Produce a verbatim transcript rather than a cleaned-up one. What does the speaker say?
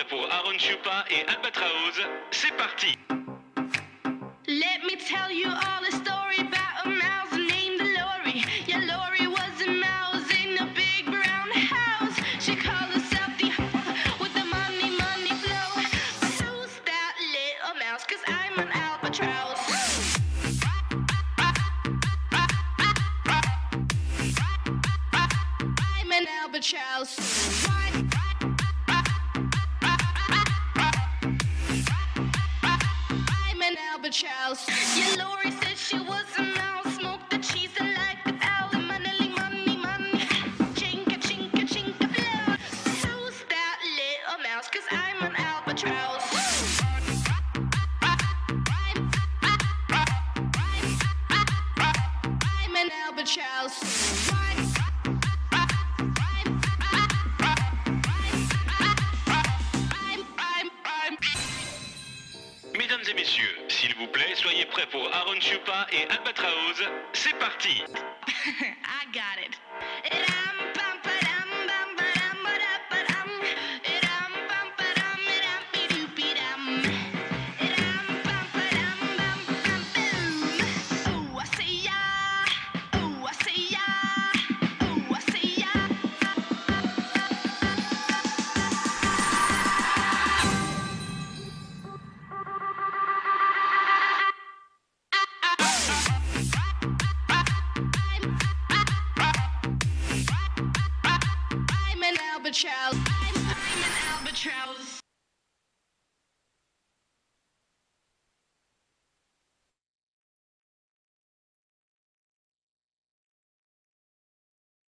prêts pour Aaron Chupa et An Albatraoz? C'est parti! Let me tell you all a story about a mouse named Lori. Yeah, Lori was a mouse in a big brown house. She called herself the with the money, money flow. But who's that little mouse? 'Cause I'm an albatross. I'm an albatross. Albatross. Yeah, Lori said she was a mouse. Smoked the cheese and liked the owl. Money, money, money. Chinka, chinka, chinka, blow. Who's that little mouse? 'Cause I'm an albatross. I'm an albatross. Mesdames et messieurs, s'il vous plaît, soyez prêts pour Aaron Chupa et An Albatraoz. C'est parti! I got it. I'm an albatross. I'm, I'm an albatross.